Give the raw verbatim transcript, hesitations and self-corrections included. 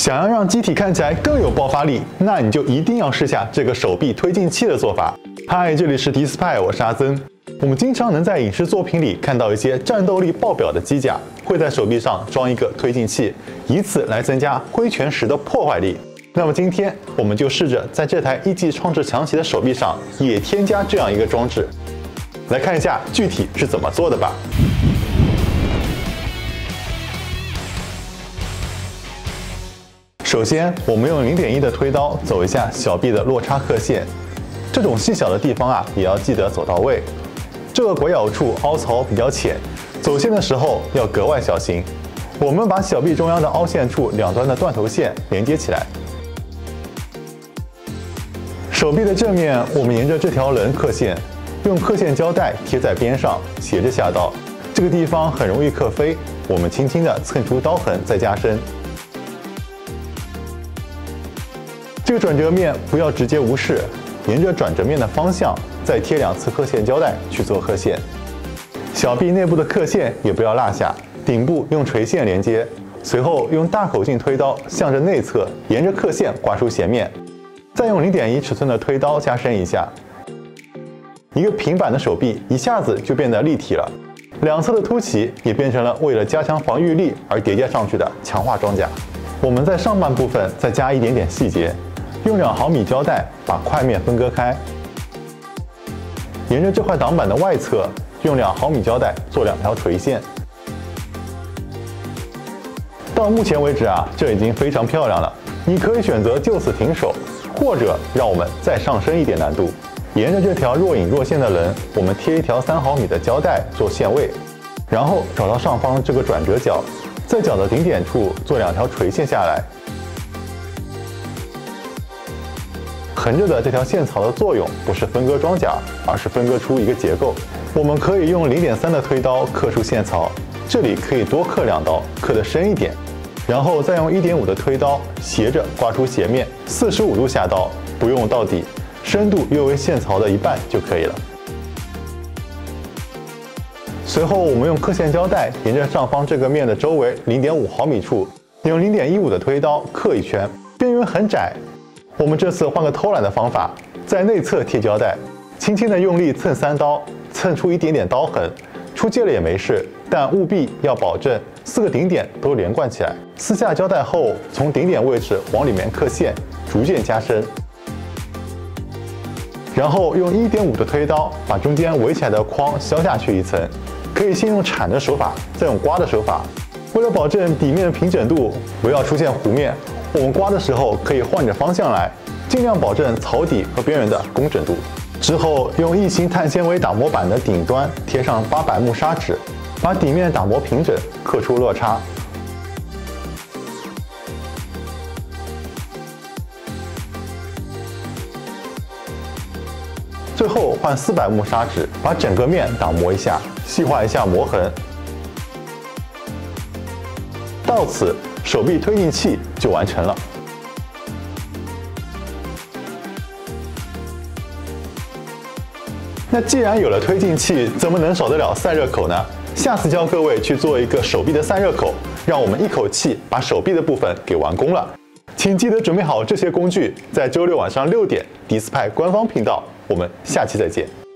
想要让机体看起来更有爆发力，那你就一定要试下这个手臂推进器的做法。嗨，这里是 Dspiae， 我是阿曾。我们经常能在影视作品里看到一些战斗力爆表的机甲会在手臂上装一个推进器，以此来增加挥拳时的破坏力。那么今天我们就试着在这台一级创制强袭的手臂上也添加这样一个装置，来看一下具体是怎么做的吧。 首先，我们用 零点一 的推刀走一下小臂的落差刻线，这种细小的地方啊，也要记得走到位。这个拐角处凹槽比较浅，走线的时候要格外小心。我们把小臂中央的凹陷处两端的断头线连接起来。手臂的正面，我们沿着这条棱刻线，用刻线胶带贴在边上，斜着下刀。这个地方很容易刻飞，我们轻轻地蹭出刀痕，再加深。 这个转折面不要直接无视，沿着转折面的方向再贴两次刻线胶带去做刻线。小臂内部的刻线也不要落下，顶部用垂线连接，随后用大口径推刀向着内侧沿着刻线刮出斜面，再用 零点一 尺寸的推刀加深一下。一个平板的手臂一下子就变得立体了，两侧的凸起也变成了为了加强防御力而叠加上去的强化装甲。我们在上半部分再加一点点细节。 用两毫米胶带把块面分割开，沿着这块挡板的外侧，用两毫米胶带做两条垂线。到目前为止啊，这已经非常漂亮了。你可以选择就此停手，或者让我们再上升一点难度。沿着这条若隐若现的棱，我们贴一条三毫米的胶带做线位，然后找到上方这个转折角，在角的顶点处做两条垂线下来。 横着的这条线槽的作用不是分割装甲，而是分割出一个结构。我们可以用 零点三 的推刀刻出线槽，这里可以多刻两刀，刻得深一点，然后再用 一点五 的推刀斜着刮出斜面，四十五度下刀，不用到底，深度约为线槽的一半就可以了。随后我们用刻线胶带沿着上方这个面的周围 零点五毫米处，用 零点一五 的推刀刻一圈，边缘很窄。 我们这次换个偷懒的方法，在内侧贴胶带，轻轻的用力蹭三刀，蹭出一点点刀痕，出界了也没事，但务必要保证四个顶点都连贯起来。撕下胶带后，从顶点位置往里面刻线，逐渐加深。然后用 一点五 的推刀把中间围起来的框削下去一层，可以先用铲的手法，再用刮的手法。为了保证底面平整度，不要出现弧面。 我们刮的时候可以换着方向来，尽量保证槽底和边缘的工整度。之后用异形碳纤维打磨板的顶端贴上八百目砂纸，把底面打磨平整，刻出落差。最后换四百目砂纸，把整个面打磨一下，细化一下磨痕。到此。 手臂推进器就完成了。那既然有了推进器，怎么能少得了散热口呢？下次教各位去做一个手臂的散热口，让我们一口气把手臂的部分给完工了。请记得准备好这些工具，在周六晚上六点 Dspiae 官方频道，我们下期再见。